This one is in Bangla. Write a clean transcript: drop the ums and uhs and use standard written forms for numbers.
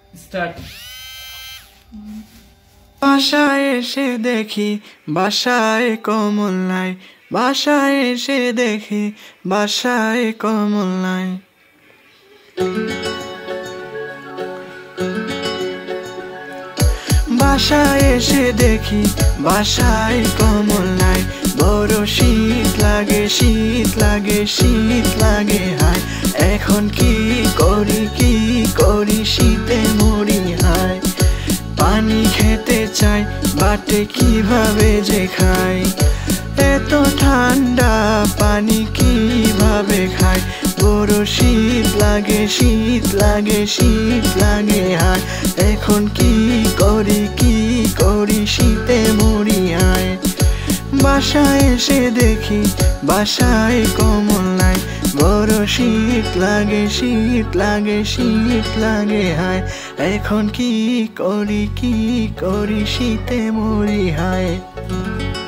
স্টার্ট। বাসায় এসে দেখি বাসায় কমল নাই, বাসায় এসে দেখি বাসায় কমল নাই। বাসায় এসে দেখি বাসায় কমল নাই, বড় শীত লাগে শীত লাগে শীত লাগে হায়। এখন কি করি শীতে মরি হায়। পানি খেতে চাই বাটে কিভাবে যে খাই, এত ঠান্ডা পানি কিভাবে খাই। বড় শীত লাগে শীত লাগে শীত লাগে হায়। এখন কি করি শীতে মরি হায়। বাসায় এসে দেখি বাসায় কমল নাই, বড় শীত লাগে শীত লাগে শীত লাগে হায়। এখন কি করি শীতে মরি হায়।